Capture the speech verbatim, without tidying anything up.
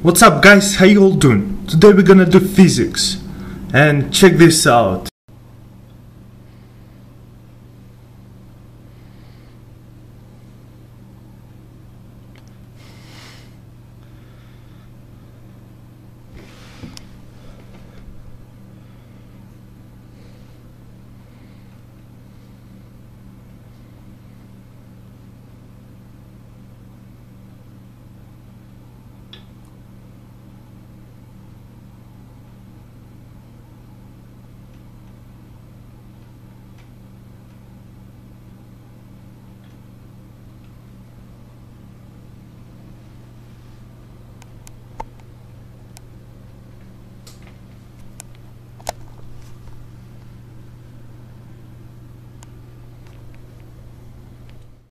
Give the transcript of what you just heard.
What's up guys, how you all doing? Today we're gonna do physics, and check this out.